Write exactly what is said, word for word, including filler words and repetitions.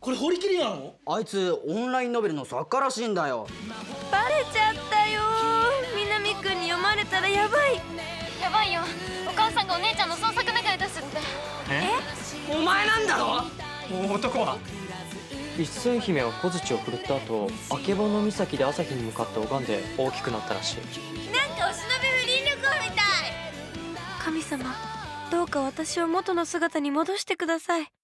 これ堀切なの？ あいつオンラインノベルの作家らしいんだよ。 バレちゃったよ。南くんに読まれたらやばい。 やばいよ。お母さんがお姉ちゃんの創作願い出すって。 え？お前なんだろ？ 男は一斉姫は小槌を振るった後、あけぼの岬で朝日に向かって拝んで大きくなったらしい。 なんかお忍び不倫旅行みたい。神様、どうか私を元の姿に戻してください。